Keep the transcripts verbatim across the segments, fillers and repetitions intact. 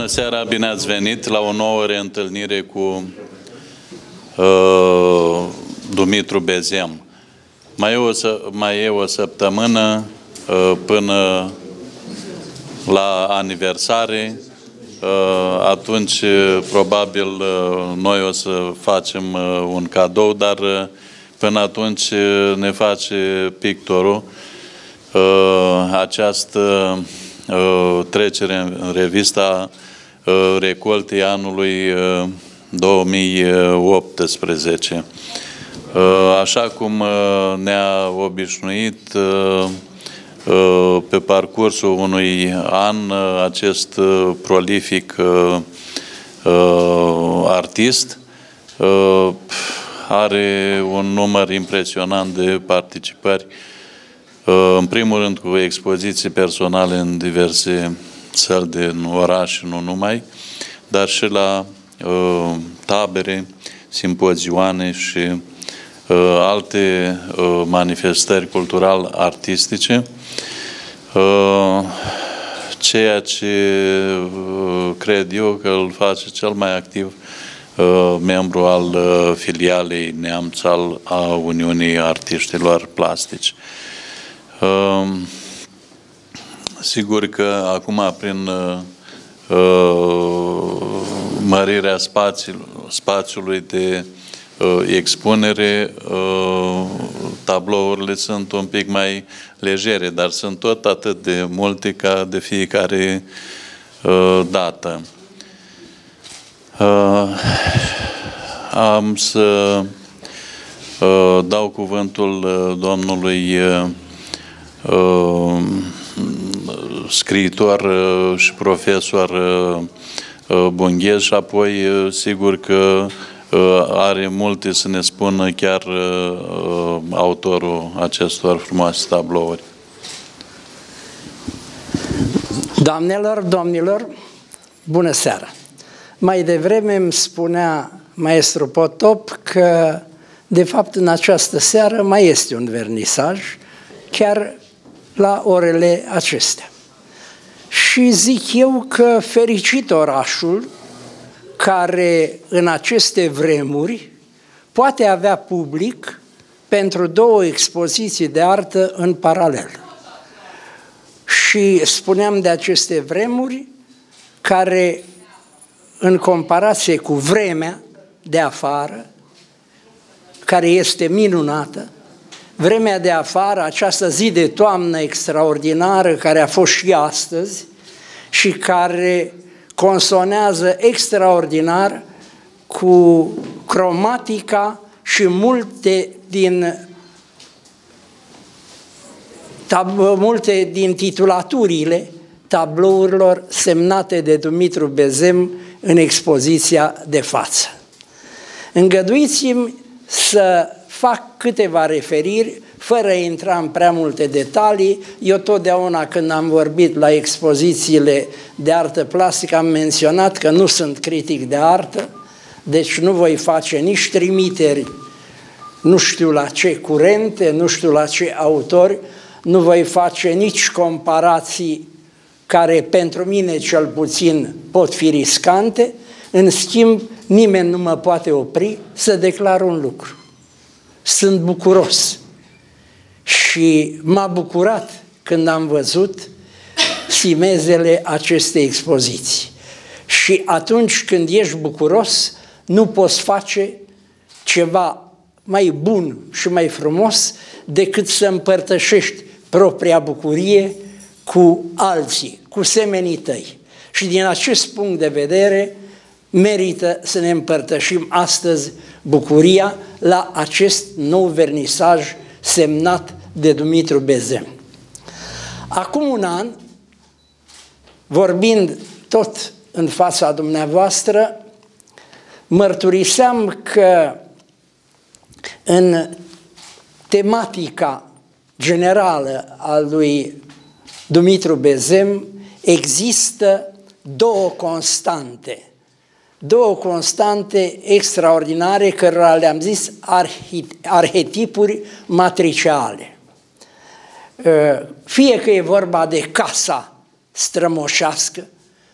Bună seara, bine ați venit la o nouă reîntâlnire cu uh, Dumitru Bezem. Mai e o, mai e o săptămână uh, până la aniversare. Uh, atunci, probabil, uh, noi o să facem uh, un cadou, dar uh, până atunci uh, ne face pictorul uh, această uh, trecere în revista uh, recoltei anului uh, două mii optsprezece. Uh, așa cum uh, ne-a obișnuit uh, pe parcursul unui an, acest prolific artist are un număr impresionant de participări, în primul rând cu expoziții personale în diverse săli din oraș, nu numai, dar și la tabere, simpozioane și alte manifestări cultural-artistice. Ceea ce cred eu că îl face cel mai activ membru al filialei Neamț al a Uniunii Artiștilor Plastici. Sigur că acum, prin mărirea spațiului de expunere, tablourile sunt un pic mai legere, dar sunt tot atât de multe ca de fiecare dată. Am să dau cuvântul domnului scriitor și profesor Bunghez și apoi sigur că are multe să ne spună chiar uh, autorul acestor frumoase tablouri. Doamnelor, domnilor, bună seara! Mai devreme îmi spunea maestru Potop că, de fapt, în această seară mai este un vernisaj, chiar la orele acestea. Și zic eu că fericit orașul care în aceste vremuri poate avea public pentru două expoziții de artă în paralel. Și spuneam de aceste vremuri care, în comparație cu vremea de afară, care este minunată, vremea de afară, această zi de toamnă extraordinară care a fost și astăzi și care consonează extraordinar cu cromatica și multe din, multe din titulaturile tablourilor semnate de Dumitru Bezem în expoziția de față. Îngăduiți-mi să fac câteva referiri, fără a intra în prea multe detalii. Eu totdeauna când am vorbit la expozițiile de artă plastică am menționat că nu sunt critic de artă, deci nu voi face nici trimiteri, nu știu la ce curente, nu știu la ce autori, nu voi face nici comparații care pentru mine cel puțin pot fi riscante. În schimb, nimeni nu mă poate opri să declar un lucru. Sunt bucuros și m-a bucurat când am văzut simezele acestei expoziții. Și atunci când ești bucuros, nu poți face ceva mai bun și mai frumos decât să împărtășești propria bucurie cu alții, cu semenii tăi. Și din acest punct de vedere merită să ne împărtășim astăzi bucuria la acest nou vernisaj semnat de Dumitru Bezem. Acum un an, vorbind tot în fața dumneavoastră, mărturiseam că în tematica generală a lui Dumitru Bezem există două constante, două constante extraordinare, cărora le-am zis arhetipuri matriciale. Fie că e vorba de casa strămoșească,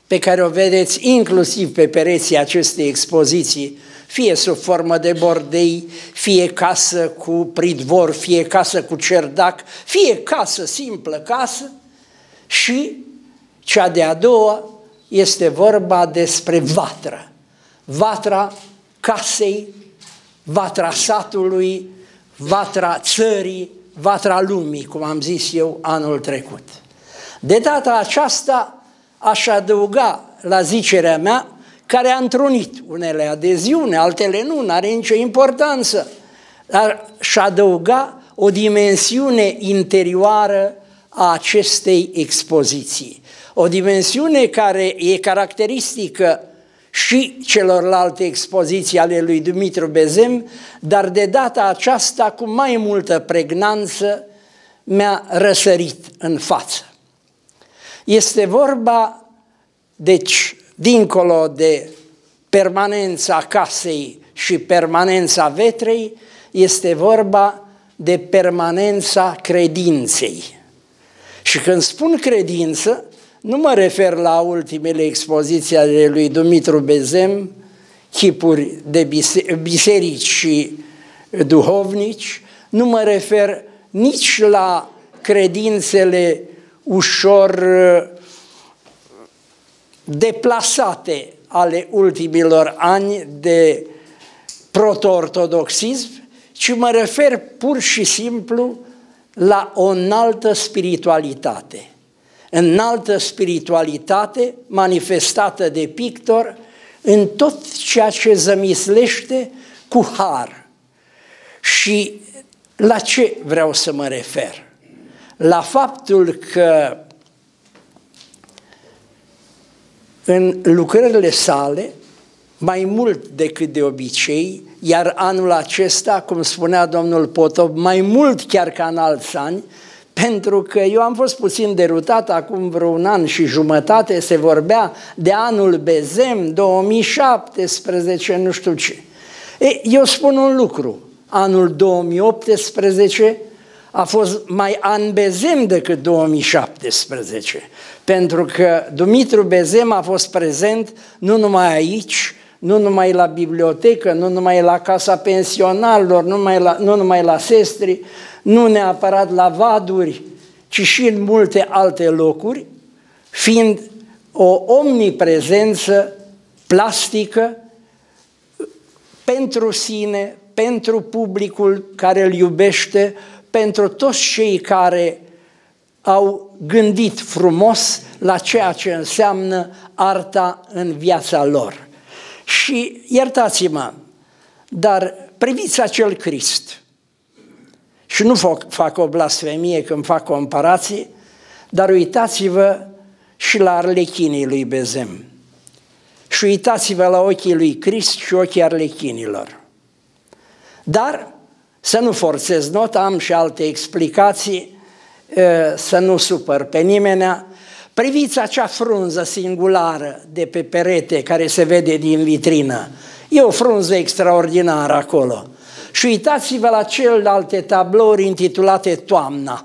pe care o vedeți inclusiv pe pereții acestei expoziții, fie sub formă de bordei, fie casă cu pridvor, fie casă cu cerdac, fie casă, simplă casă, și cea de-a doua este vorba despre vatră. Vatra casei, vatra satului, vatra țării, vatra lumii, cum am zis eu anul trecut. De data aceasta aș adăuga la zicerea mea, care a întrunit unele adeziune, altele nu, n-are nicio importanță, dar aș adăuga o dimensiune interioară a acestei expoziții. O dimensiune care e caracteristică și celorlalte expoziții ale lui Dumitru Bezem, dar de data aceasta cu mai multă pregnanță mi-a răsărit în față. Este vorba, deci, dincolo de permanența casei și permanența vetrei, este vorba de permanența credinței. Și când spun credință, nu mă refer la ultimele expoziții ale lui Dumitru Bezem, chipuri de biserici și duhovnici, nu mă refer nici la credințele ușor deplasate ale ultimilor ani de proto-ortodoxism, ci mă refer pur și simplu la o înaltă spiritualitate. Înaltă spiritualitate manifestată de pictor în tot ceea ce zămislește cu har. Și la ce vreau să mă refer? La faptul că în lucrările sale, mai mult decât de obicei, iar anul acesta, cum spunea domnul Potop, mai mult chiar ca în alți ani, pentru că eu am fost puțin derutat, acum vreo un an și jumătate se vorbea de anul Bezem, două mii șaptesprezece, nu știu ce. E, eu spun un lucru, anul două mii optsprezece a fost mai an Bezem decât două mii șaptesprezece, pentru că Dumitru Bezem a fost prezent nu numai aici, nu numai la bibliotecă, nu numai la Casa Pensionarilor, nu numai la, nu numai la Sestri, nu neapărat la Vaduri, ci și în multe alte locuri, fiind o omniprezență plastică pentru sine, pentru publicul care îl iubește, pentru toți cei care au gândit frumos la ceea ce înseamnă arta în viața lor. Și iertați-mă, dar priviți acel Crist. Și nu fac, fac o blasfemie când fac comparații, dar uitați-vă și la arlechinii lui Bezem. Și uitați-vă la ochii lui Crist și ochii arlechinilor. Dar să nu forțez nota, am și alte explicații, să nu supăr pe nimenea. Priviți acea frunză singulară de pe perete care se vede din vitrină. E o frunză extraordinară acolo. Și uitați-vă la celelalte tablouri intitulate Toamna.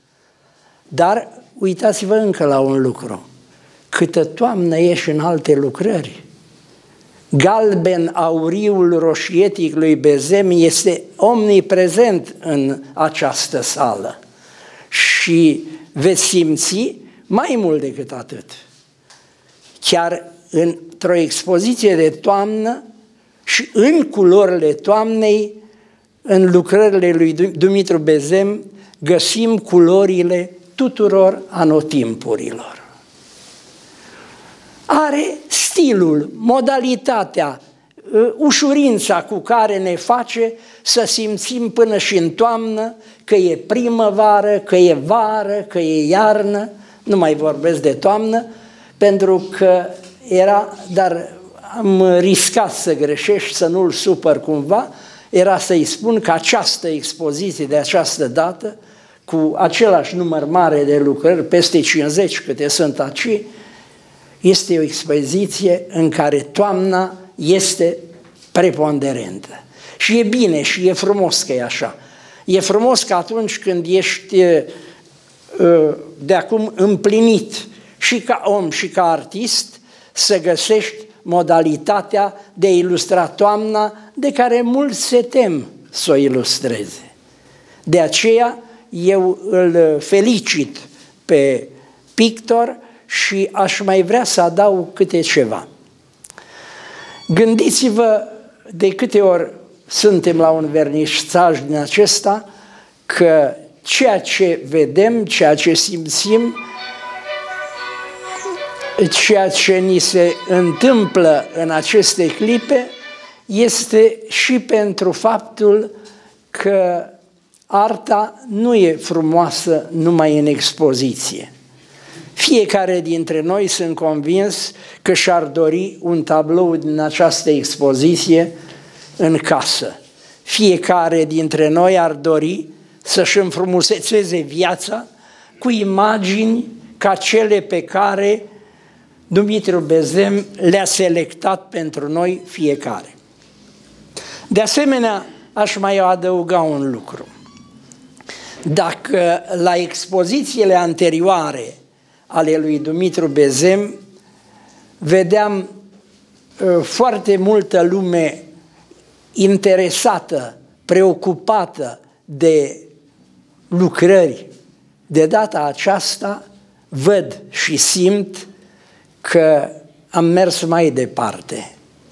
Dar uitați-vă încă la un lucru. Câtă toamnă e și în alte lucrări. Galben auriul roșietic lui Bezem este omniprezent în această sală. Și veți simți mai mult decât atât. Chiar într-o expoziție de toamnă și în culorile toamnei, în lucrările lui Dumitru Bezem, găsim culorile tuturor anotimpurilor. Are stilul, modalitatea, ușurința cu care ne face să simțim până și în toamnă că e primăvară, că e vară, că e iarnă. Nu mai vorbesc de toamnă, pentru că era, dar am riscat să greșești, să nu-l supăr cumva, era să-i spun că această expoziție de această dată, cu același număr mare de lucrări, peste cincizeci câte sunt aici, este o expoziție în care toamna este preponderentă. Și e bine și e frumos că e așa. E frumos că atunci când ești de acum împlinit și ca om și ca artist, să găsești modalitatea de a ilustra toamna de care mulți se tem să o ilustreze. De aceea eu îl felicit pe pictor și aș mai vrea să adaug câte ceva. Gândiți-vă de câte ori suntem la un vernisaj din acesta că ceea ce vedem, ceea ce simțim, ceea ce ni se întâmplă în aceste clipe este și pentru faptul că arta nu e frumoasă numai în expoziție. Fiecare dintre noi sunt convins că și-ar dori un tablou din această expoziție în casă. Fiecare dintre noi ar dori să-și înfrumusețeze viața cu imagini ca cele pe care Dumitru Bezem le-a selectat pentru noi fiecare. De asemenea, aș mai adăuga un lucru. Dacă la expozițiile anterioare ale lui Dumitru Bezem vedeam uh, foarte multă lume interesată, preocupată de lucrări, de data aceasta văd și simt că am mers mai departe.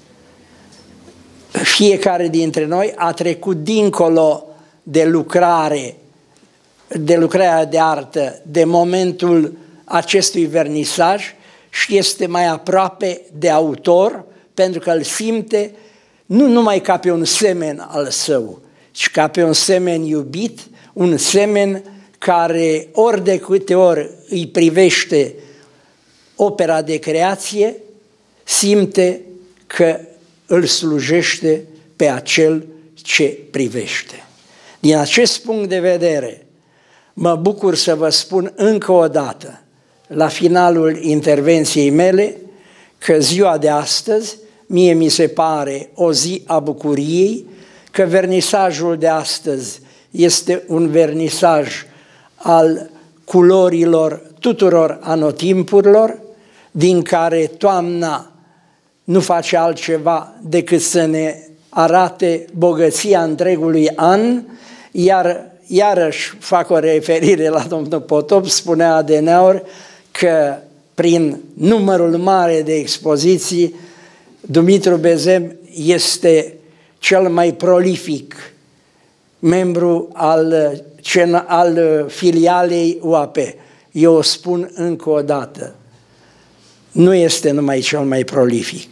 Fiecare dintre noi a trecut dincolo de lucrare, de lucrarea de artă, de momentul acestui vernisaj și este mai aproape de autor pentru că îl simte nu numai ca pe un semen al său, ci ca pe un semen iubit, un semen care ori de câte ori îi privește opera de creație, simte că îl slujește pe acel ce privește. Din acest punct de vedere, mă bucur să vă spun încă o dată, la finalul intervenției mele, că ziua de astăzi, mie mi se pare o zi a bucuriei, că vernisajul de astăzi este un vernisaj al culorilor tuturor anotimpurilor, din care toamna nu face altceva decât să ne arate bogăția întregului an, iar iarăși fac o referire la domnul Potop, spunea adineauri că prin numărul mare de expoziții, Dumitru Bezem este cel mai prolific membru al, al filialei U A P. Eu o spun încă o dată, nu este numai cel mai prolific,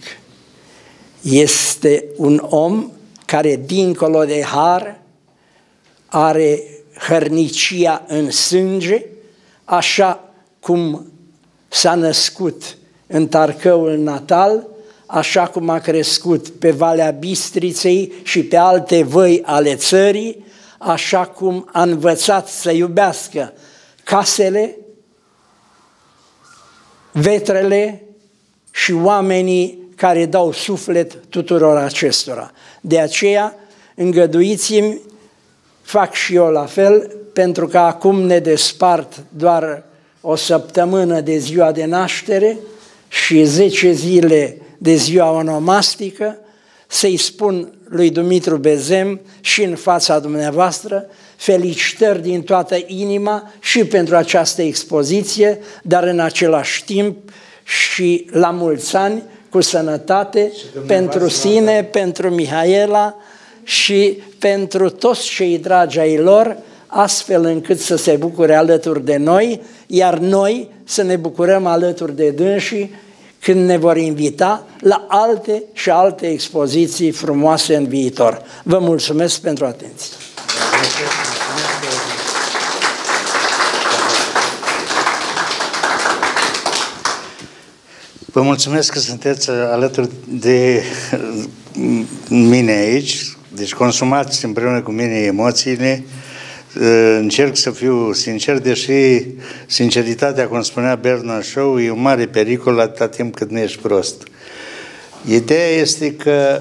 este un om care, dincolo de har, are hărnicia în sânge, așa cum s-a născut în Tarcăul natal, așa cum a crescut pe Valea Bistriței și pe alte văi ale țării, așa cum a învățat să iubească casele, vetrele și oamenii care dau suflet tuturor acestora. De aceea, îngăduiți-mi, fac și eu la fel, pentru că acum ne despart doar o săptămână de ziua de naștere și zece zile de ziua onomastică, să-i spun lui Dumitru Bezem și în fața dumneavoastră felicitări din toată inima și pentru această expoziție, dar în același timp și la mulți ani, cu sănătate, pentru sine, pentru Mihaela și pentru toți cei dragi ai lor, astfel încât să se bucure alături de noi, iar noi să ne bucurăm alături de dânsii când ne vor invita la alte și alte expoziții frumoase în viitor. Vă mulțumesc pentru atenție. Vă mulțumesc că sunteți alături de mine aici, deci consumați împreună cu mine emoțiile. Încerc să fiu sincer, deși sinceritatea, cum spunea Bernard Shaw, e un mare pericol atâta timp cât nu ești prost. Ideea este că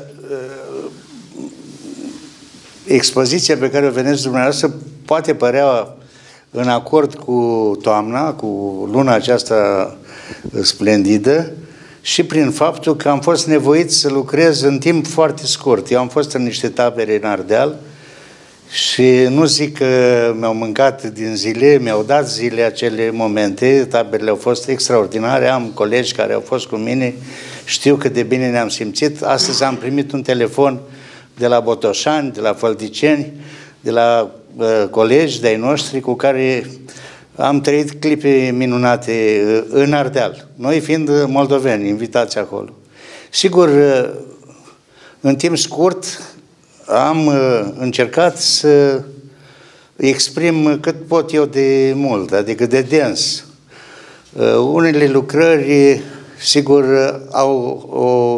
expoziția pe care o vedeți dumneavoastră poate părea în acord cu toamna, cu luna aceasta splendidă, și prin faptul că am fost nevoit să lucrez în timp foarte scurt. Eu am fost în niște tabere în Ardeal și nu zic că mi-au mâncat din zile, mi-au dat zile acele momente, taberele au fost extraordinare, am colegi care au fost cu mine, știu cât de bine ne-am simțit. Astăzi am primit un telefon de la Botoșani, de la Fălticeni, de la uh, colegi de-ai noștri cu care am trăit clipe minunate uh, în Ardeal, noi fiind moldoveni, invitați acolo. Sigur, uh, în timp scurt am uh, încercat să exprim cât pot eu de mult, adică de dens. Uh, unele lucrări, sigur, au o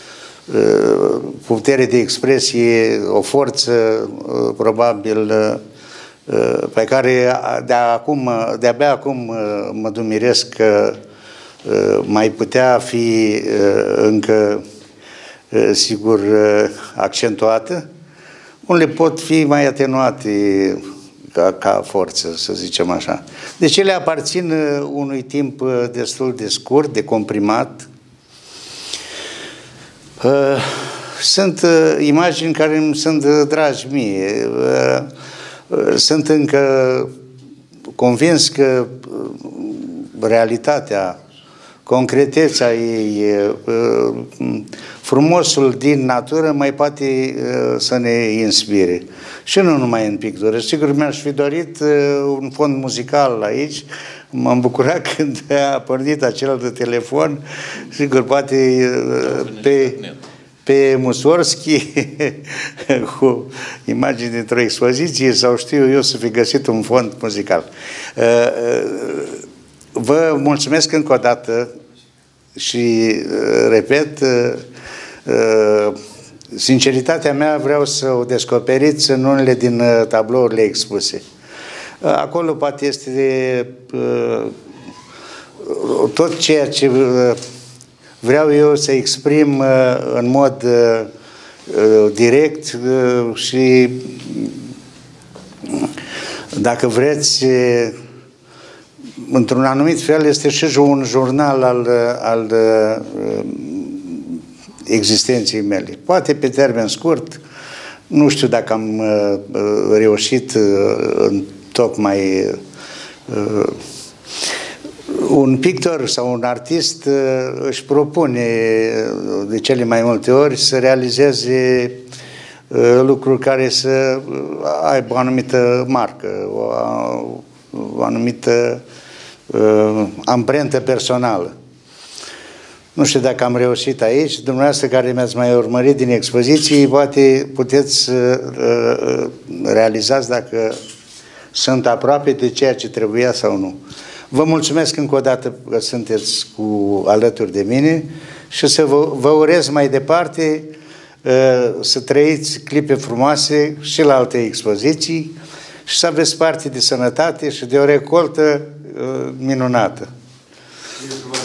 putere de expresie, o forță probabil pe care de acum, de-abia acum mă dumiresc că mai putea fi încă sigur accentuată, unele pot fi mai atenuate ca, ca forță, să zicem așa. Deci ele aparțin unui timp destul de scurt, de comprimat. Sunt imagini care îmi sunt dragi mie. Sunt încă convins că realitatea, concretețea ei, frumosul din natură mai poate să ne inspire. Și nu numai în pictură. Sigur, mi-aș fi dorit un fond muzical aici. M-am bucurat când a pornit acel de telefon. Sigur, poate pe, pe Mussorgsky cu imagini dintr-o expoziție sau știu eu să fi găsit un fond muzical. Vă mulțumesc încă o dată și, repet, sinceritatea mea vreau să o descoperiți în unele din tablourile expuse. Acolo poate este de, tot ceea ce vreau eu să exprim în mod direct și, dacă vreți, într-un anumit fel este și un jurnal al, al existenței mele. Poate pe termen scurt, nu știu dacă am reușit în tocmai un pictor sau un artist își propune de cele mai multe ori să realizeze lucruri care să aibă o anumită marcă, o, o anumită amprentă personală. Nu știu dacă am reușit aici. Dumneavoastră care mi-ați mai urmărit din expoziții, poate puteți să realizați dacă sunt aproape de ceea ce trebuia sau nu. Vă mulțumesc încă o dată că sunteți cu, alături de mine și să vă, vă urez mai departe să trăiți clipe frumoase și la alte expoziții și să aveți parte de sănătate și de o recoltă minunată.